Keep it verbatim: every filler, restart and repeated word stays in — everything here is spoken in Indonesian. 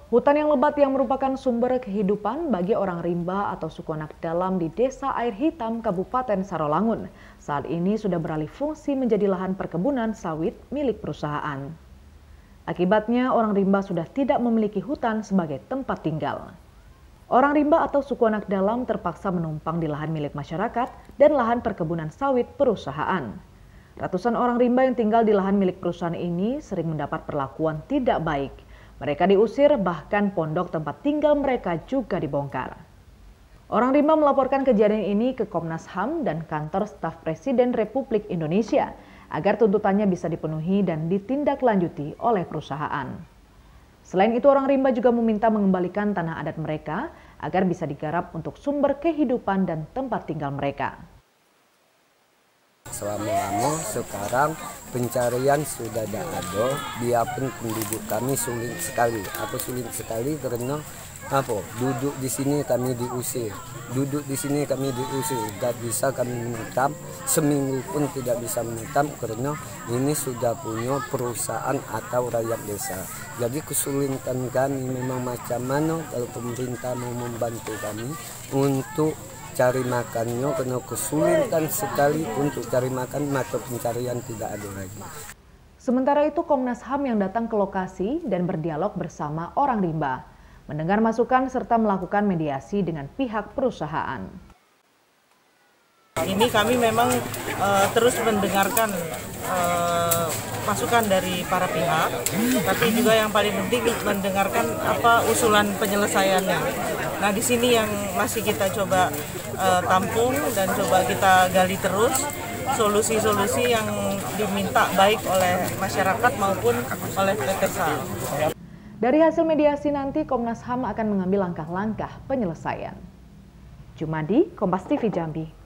Hutan yang lebat yang merupakan sumber kehidupan bagi orang rimba atau suku anak dalam di Desa Air Hitam, Kabupaten Sarolangun. Saat ini sudah beralih fungsi menjadi lahan perkebunan sawit milik perusahaan. Akibatnya orang rimba sudah tidak memiliki hutan sebagai tempat tinggal. Orang rimba atau suku anak dalam terpaksa menumpang di lahan milik masyarakat dan lahan perkebunan sawit perusahaan. Ratusan orang rimba yang tinggal di lahan milik perusahaan ini sering mendapat perlakuan tidak baik. Mereka diusir, bahkan pondok tempat tinggal mereka juga dibongkar. Orang rimba melaporkan kejadian ini ke Komnas H A M dan Kantor Staf Presiden Republik Indonesia agar tuntutannya bisa dipenuhi dan ditindaklanjuti oleh perusahaan. Selain itu, orang rimba juga meminta mengembalikan tanah adat mereka agar bisa digarap untuk sumber kehidupan dan tempat tinggal mereka. Selama lama sekarang pencarian sudah tidak ada, biarpun penduduk kami sulit sekali. Apa sulit sekali karena apa? Duduk di sini kami diusir, duduk di sini kami diusir, tidak bisa kami menetap, seminggu pun tidak bisa menetap karena ini sudah punya perusahaan atau rakyat desa. Jadi kesulitan kami memang macam mana kalau pemerintah mau membantu kami untuk cari makannya, karena kesulitan sekali untuk cari makan, mata pencarian tidak ada lagi. Sementara itu, Komnas H A M yang datang ke lokasi dan berdialog bersama orang rimba, mendengar masukan serta melakukan mediasi dengan pihak perusahaan. Ini kami memang uh, terus mendengarkan uh, masukan dari para pihak, tapi juga yang paling penting mendengarkan apa usulan penyelesaiannya. Nah, di sini yang masih kita coba uh, tampung dan coba kita gali terus solusi-solusi yang diminta baik oleh masyarakat maupun oleh P T S A L. Dari hasil mediasi nanti Komnas H A M akan mengambil langkah-langkah penyelesaian. Jumadi, Kompas T V Jambi.